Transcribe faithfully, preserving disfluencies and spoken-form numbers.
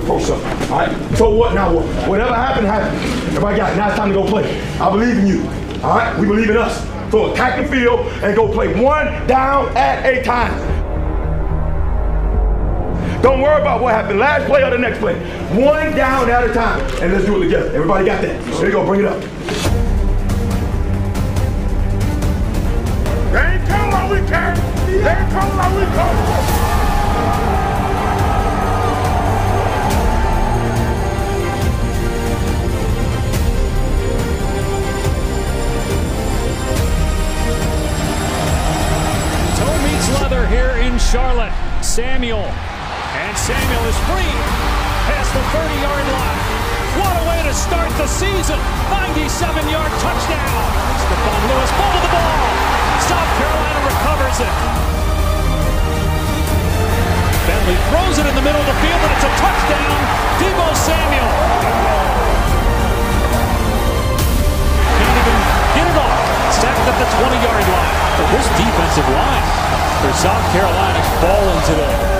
approach something. All right? So what now? What? Whatever happened, happened. Everybody got it. Now it's time to go play. I believe in you. All right? We believe in us. So attack the field and go play one down at a time. Don't worry about what happened last play or the next play. One down at a time. And let's do it together. Everybody got that? There you go. Bring it up. They ain't coming like we can. They ain't coming like we come. Leather here in Charlotte. Samuel, and Samuel is free past the thirty-yard line. What a way to start the season! ninety-seven yard touchdown. Stephon Lewis fumbled the ball. South Carolina recovers it. Bentley throws it in the middle of the field, and it's a touchdown. Deebo Samuel can't even get it off. Sacked at the twenty yard line. But this defensive line for South Carolina is balling today.